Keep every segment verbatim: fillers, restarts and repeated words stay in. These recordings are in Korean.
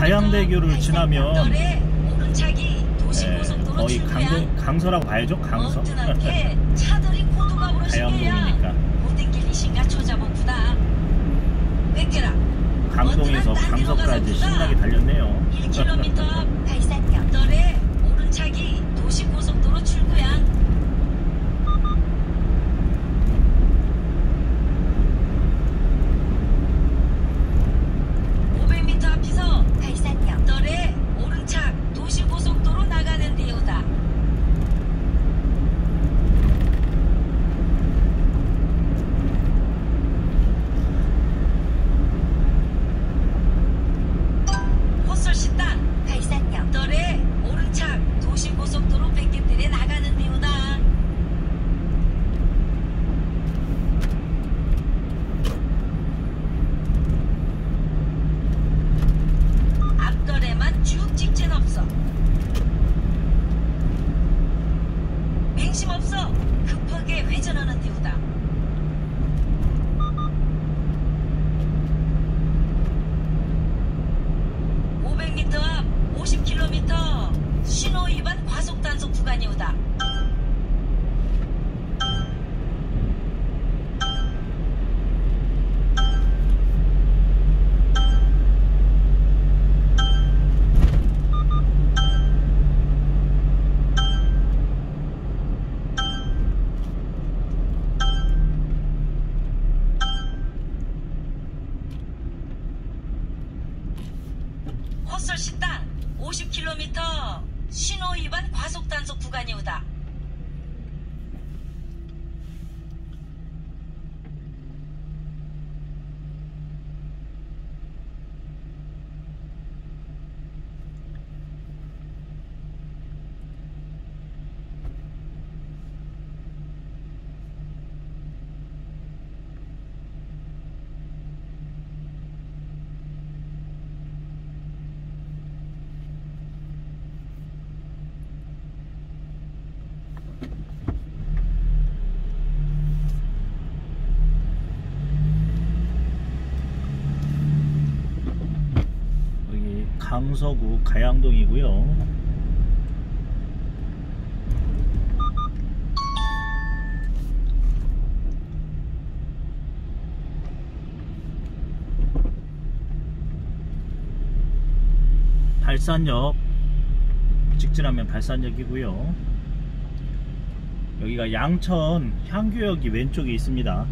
가양대교를 지나면 네, 거의 강동, 강서라고 봐야죠. 강서. 가양동이니까. 강동에서 강서까지 신나게 달렸네요. 일 킬로미터 앞 발산역 떨에 오른차기 도시고속도로 출구야. 오백 미터 앞에서 발산역 떨에 오른차 도시고속도로 나가는 데요다. 호솔식당 발산역 떨에 오른차 도시고속도로 백개들에 나가는 데요다. 앞거래만 쭉 직진 없어. 맹심 없어. 급하게 회전하는 데요다. 오백 미터 앞 오십 킬로미터 신호위반 과속단속 구간이 오다. 헛설식당 오십 킬로미터 신호위반 과속단속 구간이 오다. 여기 강서구 가양동이고요. 발산역 직진하면 발산역이고요. 여기가 양천 향교역이 왼쪽에 있습니다.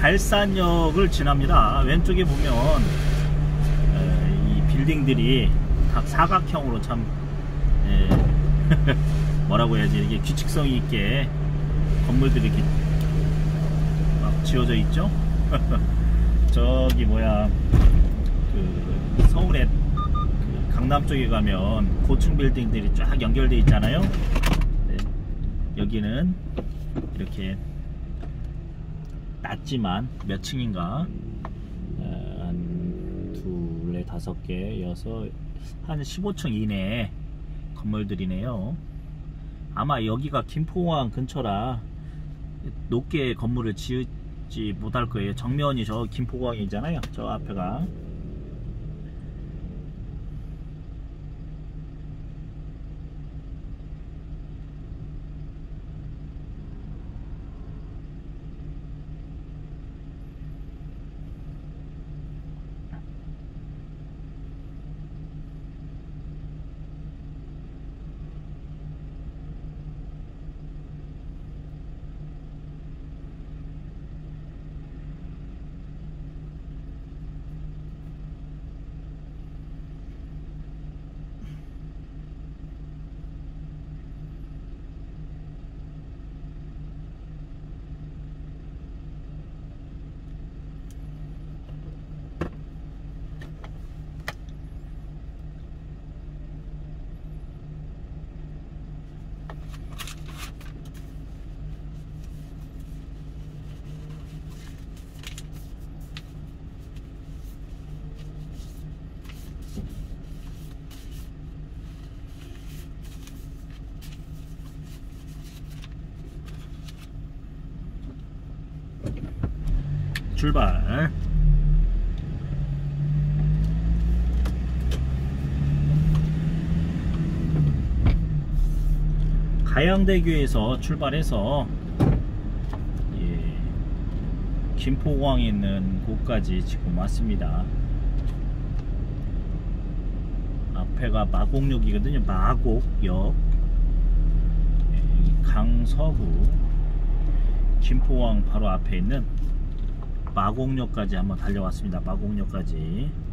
발산역을 지납니다. 왼쪽에 보면 에, 이 빌딩들이 다 사각형으로 참 에, 뭐라고 해야지, 이게 규칙성이 있게 건물들이 이렇게 막 지어져 있죠. 저기 뭐야, 그 서울에 그 강남 쪽에 가면 고층 빌딩들이 쫙 연결돼 있잖아요. 네. 여기는 이렇게 낮지만 몇 층인가, 어, 한 둘, 다섯 개, 여섯, 한 십오 층 이내 건물들이네요. 아마 여기가 김포공항 근처라 높게 건물을 지으지 못할 거예요. 정면이 저 김포공항이잖아요. 저 앞에가. 출발. 가양대교에서 출발해서 예, 김포공항에 있는 곳까지 지금 왔습니다. 앞에가 마곡역이거든요. 마곡역. 예, 강서구 김포공항 바로 앞에 있는 마곡역까지 한번 달려왔습니다. 마곡역까지.